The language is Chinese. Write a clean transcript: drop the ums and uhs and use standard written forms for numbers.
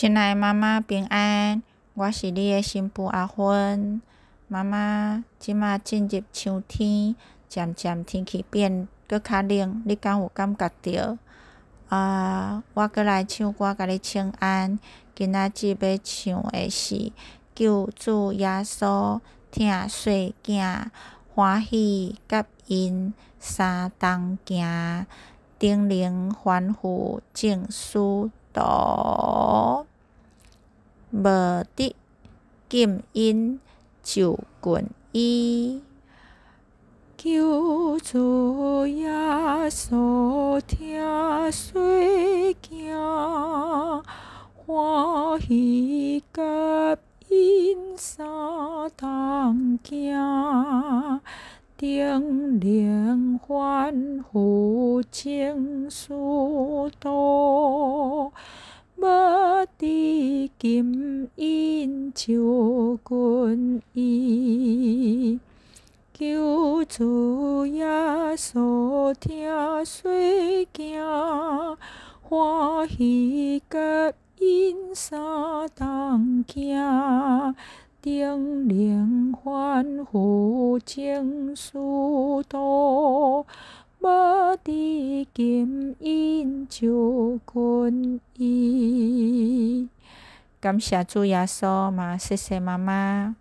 亲爱的妈妈平安，我是你的新妇阿芬。妈妈，即马进入秋天，渐渐天气变搁较冷，你敢有感觉到？我搁来唱歌甲你请安。今仔日要唱的是救主耶稣疼细囝，欢喜甲因相同行，灯灵欢呼正师徒。无得禁因就近伊，救主耶稣疼细囝，欢喜甲因相同行，灯灵欢呼正师徒。无得禁因就近伊，救主耶稣疼细囝，欢喜甲因相同行，灯灵欢呼正师徒。无得禁因就近伊。感谢主耶稣嘛，谢谢妈妈。